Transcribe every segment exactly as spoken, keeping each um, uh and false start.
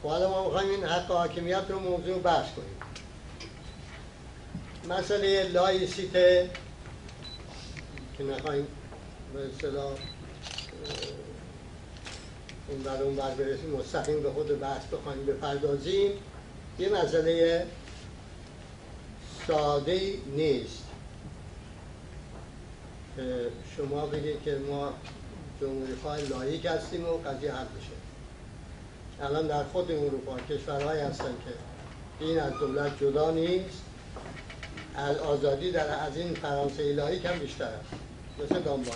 حالا ما میخوایم این حق حاکمیت رو موضوع بحث کنیم. مسئله لایسیته که نخواهیم به اصطلاح اون بر اون بر برسیم مستقیم به خود بحث بخواهیم بپردازیم، یه مسئله ساده نیست که شما بگید که ما جمهوری خواه لاییک هستیم و قضیه حل بشه. الان در خود اروپا کشورهایی هستن که این از دولت جدا نیست، از آزادی در از این فرانسه لاییک هم بیشتر است، مثل دانمارک.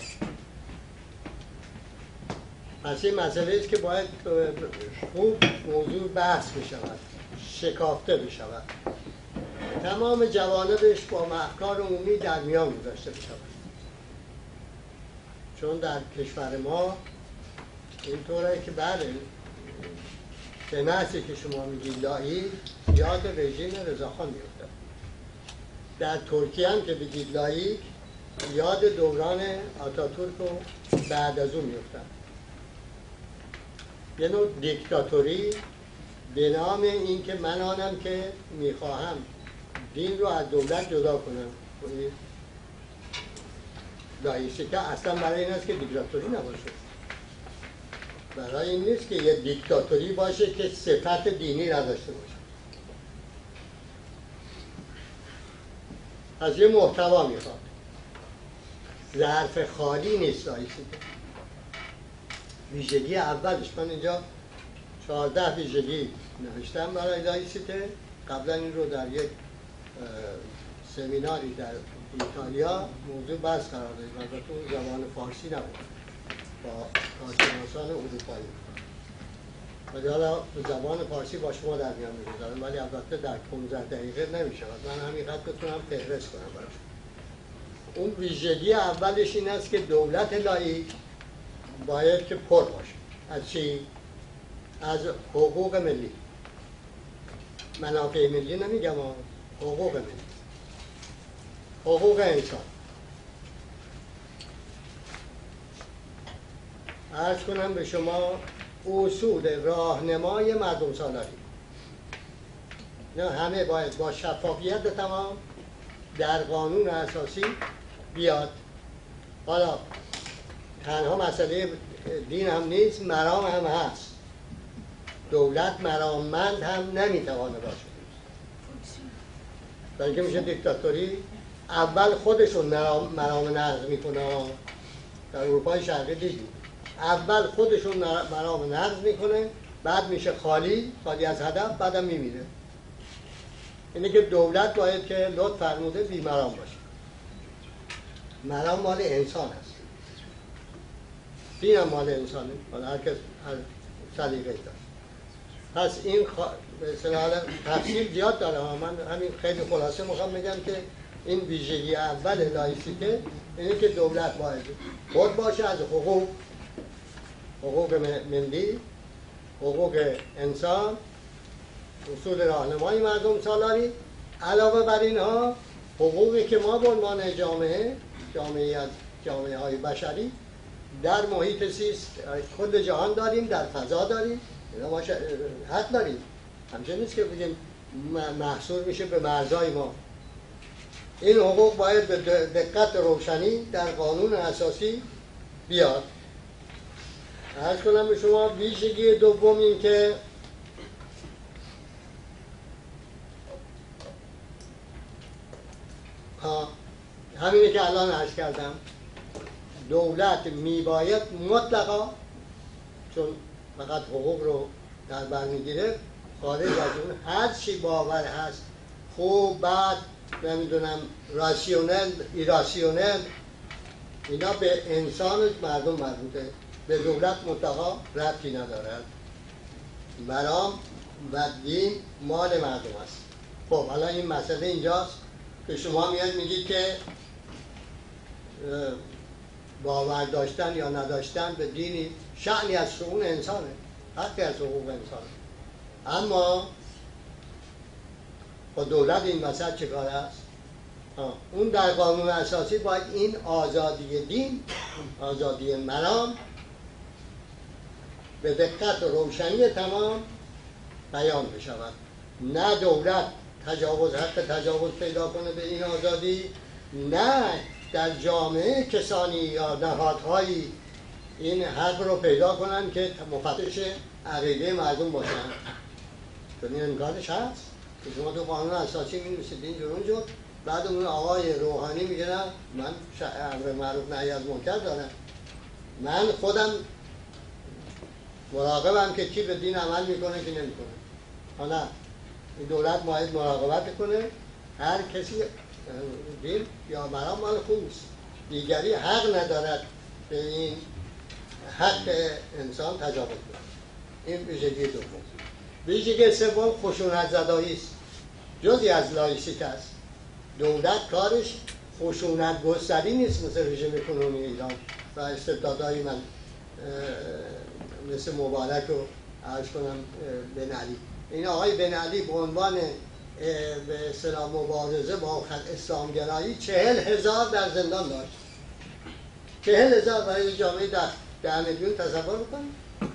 پس این مسئله است که باید خوب موضوع بحث بشود، شکافته بشود، تمام جوانبش با افکار عمومی در میان گذاشته بشود. چون در کشور ما اینطوره که بله به نحسی که شما میگید لاییک یاد رژیم رضاخان میفته. در ترکیه هم که بگید لاییک یاد دوران آتاتورک و بعد از اون میفتن. یه نوع دیکتاتوری به نام این که من آنم که میخواهم دین رو از دولت جدا کنم. لاییسیته اصلا برای این است که دیکتاتوری نباشه. برای این نیست که یه دیکتاتوری باشه که صفت دینی نداشته باشه. از یه محتوا میخواد، ظرف خالی نیست لاییسیته. ویژگی اولش، من اینجا چهارده ویژگی نوشتم برای لاییسیته. قبلا این رو در یک سمیناری در ایتالیا موضوع بحث قرار دادیم، البته اون زبان فارسی نبود، با کارشناسان اروپایی. ولی حالا زبان فارسی با شما در میان میگذارم، ولی البته در پانزده دقیقه نمیشود. من همینقدر بتونم فهرست کنم براش. اون ویژگی اولش این است که دولت لاییک باید که پر باشه. از چی؟ از حقوق ملی. منافع ملی نمیگم، حقوق ملی، حقوق انسان. عرض کنم به شما اصول راهنمای مردم سالاری، نه همه باید با شفافیت تمام در قانون اساسی بیاد. حالا تنها مسئله دین هم نیست، مرام هم هست. دولت مراممند هم نمیتوانه باشه، برای اینکه میشه دیکتاتوری. اول خودشون مرام, مرام نقض میکنه. در اروپای شرقی دیدیم اول خودشون مرام نقض میکنه، بعد میشه خالی خالی از هدف، بعدم میمیره. اینه که دولت باید که لطف فرموده بی مرام باشه. مرام مال انسان هست، دین هم مال انسانه، مال هر کس هر سلیقه‌ای داره. پس این خوا... به اصطلاح تفصیل زیاد داره ها. من همین خیلی خلاصه میخوام بگم که این ویژگی اول لاییسیته اینه که دولت باید خود باشه از حقوق، حقوق ملی، حقوق انسان، اصول راهنمای مردم سالاری. علاوه بر اینها حقوقی که ما به عنوان جامعه جامعه از جامعه های بشری در محیط زیست کل جهان داریم، در فضا داریم، اینا ما حق داریم. همچنین نیست که بگیم محصول میشه به مرزهای ما. این حقوق باید به دقت روشنی در قانون اساسی بیاد. عرض کنم به شما ویژگی دوم این که ها همینه که الان عرض کردم، دولت میباید مطلقا، چون فقط حقوق رو در بر میگیره، خارج از اون هر چی باور هست، خوب بد نمیدونم راسیونل ایراسیونل، اینا به انسان مردم مربوطه، به دولت مطلقا ربطی ندارد. مرام و دین مال مردم است. خب حالا این مسئله اینجاست که شما میاد میگید که باور داشتن یا نداشتن به دینی شأنی از شؤون انسانه، حقی از حقوق انسانه. اما با دولت این وسط چه کار است؟ اون در قانون اساسی باید این آزادی دین، آزادی مرام به دقت و روشنی تمام بیان بشود. نه دولت تجاوز حق تجاوز پیدا کنه به این آزادی، نه در جامعه کسانی یا نهادهایی این حق رو پیدا کنن که مفتش عقیده مردم باشن. چون این امکانش هست که شما تو قانون اساسی می‌نویسید اینجور اونجور، بعد اون آقای روحانی میگه نه من امر معروف نهی از منکر دارم، من خودم مراقبم که کی به دین عمل میکنه که نمیکنه. حالا این دولت باید مراقبت کنه هر کسی دین یا مرام مال خوب نیست، دیگری حق ندارد به این حق انسان تجاوز کنه. این ویژگی دوم. ویژگی سوم خشونت زدایی است، جزئی از لایسیته است. دولت کارش خشونت گستری نیست مثل رژیم کنونی ایران و استبدادهای من مثل مبارک رو عرض کنم بن علی. این آقای بن علی به عنوان به اصطلاح مبارزه با اسلامگرایی چهل هزار در زندان داشت. چهل هزار برای جامعه در ده میلیون تصور بکنید.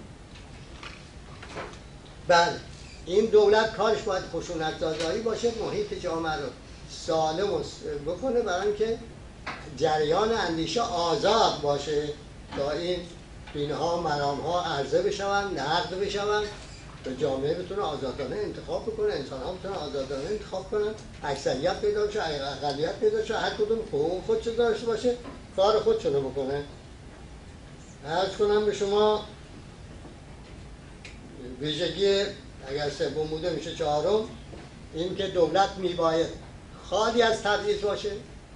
بله این دولت کارش باید خشونت زدایی باشه، محیط جامعه رو سالم بکنه برای اینکه جریان اندیشه آزاد باشه تا این دینها مرامها عرضه بشون، نقد بشون، به جامعه بتونه آزادانه انتخاب بکنه، انسان ها بتونه آزادانه انتخاب کنن، اکثریت پیدا بشه، اقلیت پیدا بشه، هر کدوم حقوق خودشو داشته باشه، کار خودشونو بکنه. عرض کنم به شما ویژگی اگر سوم بوده میشه چهارم، این که دولت میباید خالی از تبعیض باشه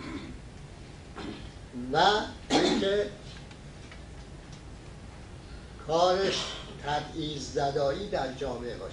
و اینکه کارش تبعیض زدایی در جامعه باشه.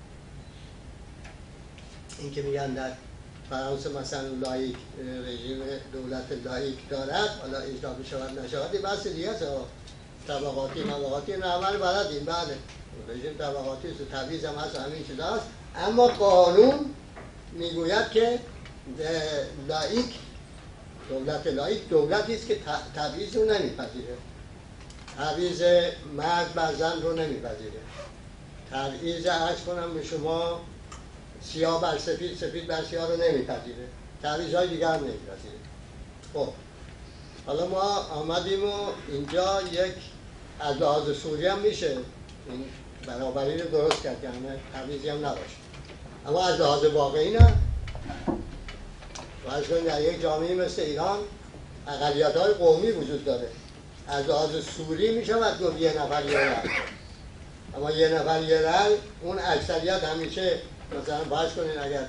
این که میگن در فرانسه مثلا لایک رژیم دولت لایک دارد، حالا اجرا بشود نشود این بحث دیگه است. طبقاتی مبقاتی این عمل بلدیم، بله رژیم طبقاتی است، تبعیض هم هست، همین چیزا هست، اما قانون میگوید که لایک دولت لایک دولتی است که تبعیض رو نمیپذیره، تبعیض مرد بر زن رو نمیپذیره، تبعیض عرض کنم به شما سیاه بر سفید، سفید بر سیاه رو نمیپذیره، تبعیض های دیگر هم نمیپذیره. خب حالا ما آمدیم و اینجا یک از لحاظ سوری هم میشه این برابری رو درست کرد که همه تبعیضی هم نباشه، اما از لحاظ واقعی نه. فرض کنید در یک جامعه مثل ایران اقلیت‌های قومی وجود داره، از لحاظ سوری میشود گفت یه نفر یه رأی، اما یه نفر یه رأی اون اکثریت همیشه مثلا فرض کنید اگر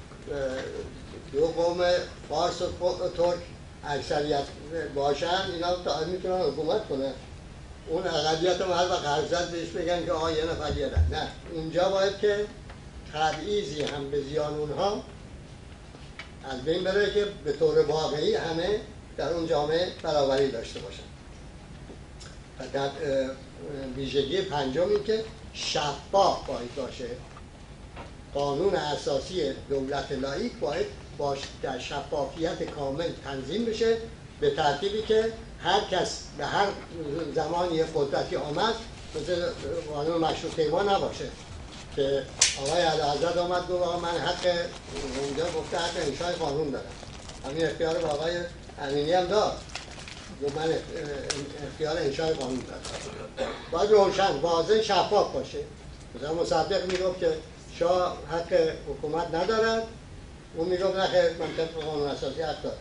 دو قوم فارس و ترک اکثریت باشن اینا تا میتونن حکومت کنن، اون اقلیت هم هر وقت حرف زد بهش بگن که آقا یه نفر یه رأی. نه، اونجا باید که تبعیضی هم به زیان اونها از بین بره که به طور واقعی همه در اون جامعه برابری داشته باشن. و در ویژگی پنجم این که شفاف باید باشه. قانون اساسی دولت لایک باید باش در شفافیت کامل تنظیم بشه، به ترتیبی که هر کس به هر زمانی قدرتی آمد مثل قانون مشروطه ما نباشه که آقای اعلیحضرت آمد گفت آقا من حق اونجا گفته حق انشای قانون دارم، همین اختیار به آقای امینی هم داد، گفت من اختیار انشای قانون دارم. باید روشن واضح شفاف باشه. مثلا مصدق میگفت که شاه حق حکومت ندارد، اون میگفت نه خیر من طبق قانون اساسی حق دارم.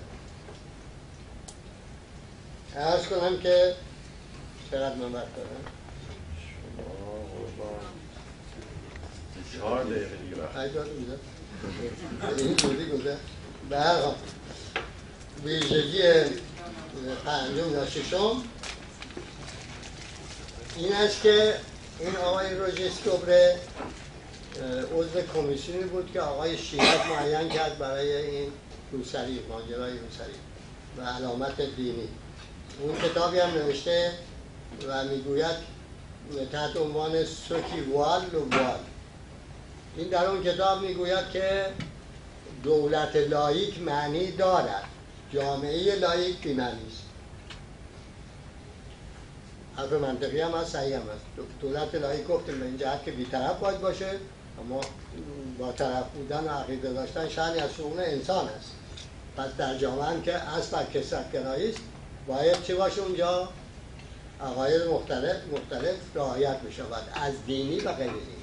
عرض کنم که چقدر من وقت دارم؟ چهار دقیقه دیگه وقت. های دارم میده؟ این جوری گذر؟ به هر حال ویژگی پنجم یا ششم این است که این آقای روژیسکوبره عضو کمیسیونی بود که آقای شیراز معین کرد برای این روسری، ماجرای روسری و علامت دینی. اون کتابی هم نوشته و میگوید تحت عنوان سوکی وال و وال. این در اون کتاب میگوید که دولت لایک معنی دارد، جامعه لایک بی‌معنی است. حرف منطقی هم هست، صحیح هم هست. دولت لایک گفتیم به این جهت که بی‌طرف باید باشه، اما با طرف بودن و عقیده داشتن شأنی از شؤون انسان است. پس در جامعه هم که اصل بر کثرت‌گرایی است، باید چی باشه اونجا؟ عقاید مختلف مختلف رعایت می‌شود، از دینی و غیر دینی.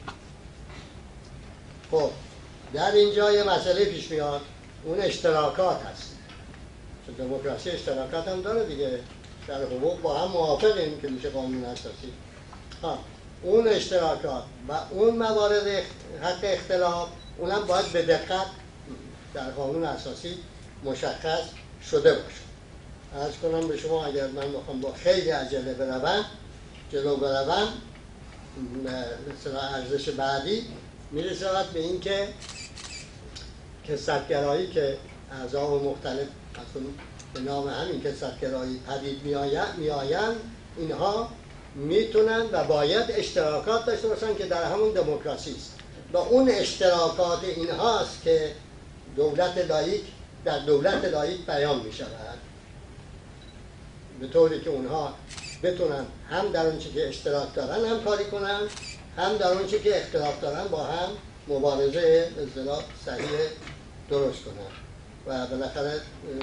خب در اینجا یه مسئله پیش میاد، اون اشتراکات هست. چون دموکراسی اشتراکات هم داره دیگه، در حقوق با هم موافقیم که میشه قانون اساسی. ها اون اشتراکات و اون موارد حق اختلاف، اونم باید به دقت در قانون اساسی مشخص شده باشه. عرض کنم به شما اگر من بخوام با خیلی عجله بروم جلو بروم، مثلا ارزش بعدی میرسد به این که کثرت‌گرایی که اعضای مختلف به نام همین کثرت‌گرایی پدید میآیند، اینها میتونن و باید اشتراکات داشته باشن که در همون دموکراسی است و اون اشتراکات اینهاست که دولت لاییک در دولت لاییک بیان میشود، به طوری که اونها بتونن هم در اون چی که اشتراک دارن هم کاری کنن، هم در اون چی که اختلاف دارن با هم مبارزه به اصطلاح صحیح درست کنن. و بالاخره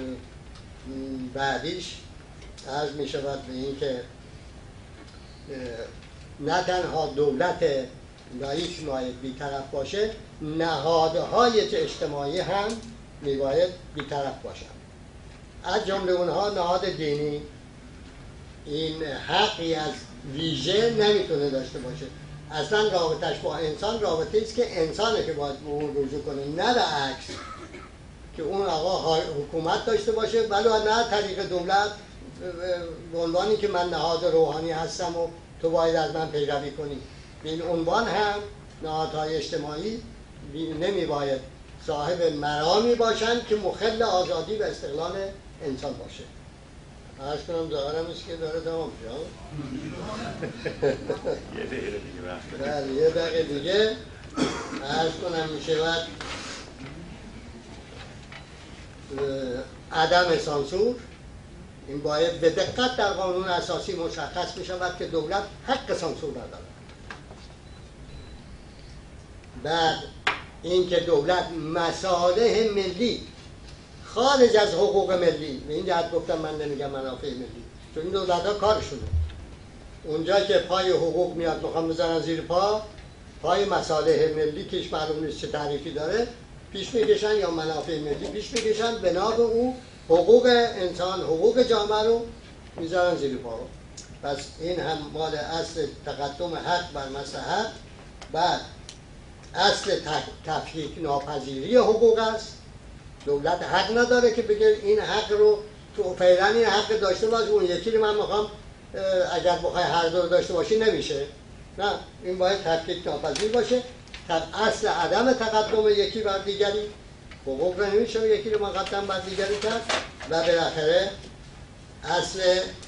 بعدیش عرض می شود به این که نه تنها دولت لاییک باید بی‌طرف باشه، نهادهای اجتماعی هم میباید بی‌طرف باشن. از جمله اونها نهاد دینی این حقی از ویژه نمیتونه داشته باشه. اصلا رابطش با انسان رابطه است که انسانه که باید به اون رجوع کنه، نه به عکس که اون آقا حکومت داشته باشه ولی نه طریق دولت به عنوانی که من نهاد روحانی هستم و تو باید از من پیروی کنی. به این عنوان هم نهادهای اجتماعی نمی باید صاحب مرامی باشند که مخل آزادی و استقلال انسان باشه. عرض کنم ظاهرم است که داره تمام شد. یه دقیقه دیگه وقت بله یه دقیقه دیگه عرض کنم می شود عدم سانسور. این باید به دقت در قانون اساسی مشخص می شود که دولت حق سانسور ندارد. بعد اینکه دولت مصالح ملی خارج از حقوق ملی، به این جهت گفتم من نمیگم منافع ملی، چون این دولت ها کارشونه اونجا که پای حقوق میاد میخوام بزنن زیر پا، پای مصالح ملی که معلوم نیست چه تعریفی داره پیش میکشن یا منافع ملی پیش میکشن، بنا به اون حقوق انسان حقوق جامعه رو میذارن زیر پا. پس این هم مال اصل تقدم حق بر مصلحت. بعد اصل تفکیک ناپذیری حقوق است. دولت حق نداره که بگه این حق رو تو فعلا این حق داشته باش، اون یکی رو من میخوام اگر بخوای هر دو داشته باشی نمیشه. نه، این باید تفکیک ناپذیر باشه. اصل عدم تقدم یکی بر دیگری، حقوق رو نمیشه یکی رو مقدم بر دیگری کرد. و بالاخره اصل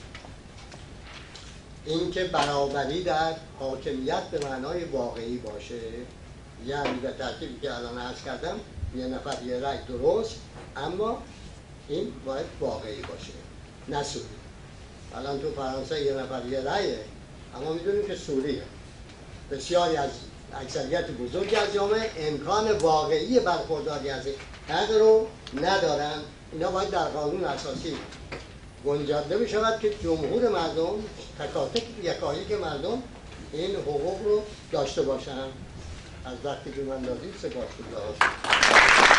اینکه برابری در حاکمیت به معنای واقعی باشه، یعنی به ترتیبی که الان عرض کردم یه نفر یه رأی درست، اما این باید واقعی باشه نه سوری. الان تو فرانسه یه نفر یه رأیه اما میدونیم که سوریه. بسیاری از اکثریت بزرگی از جامعه امکان واقعی برخورداری از این حق رو ندارن. اینا باید در قانون اساسی گنجانده می شود که جمهور مردم، تکاتک یکایک مردم این حقوق رو داشته باشن. از وقتی که من دادید سپاسگزارم.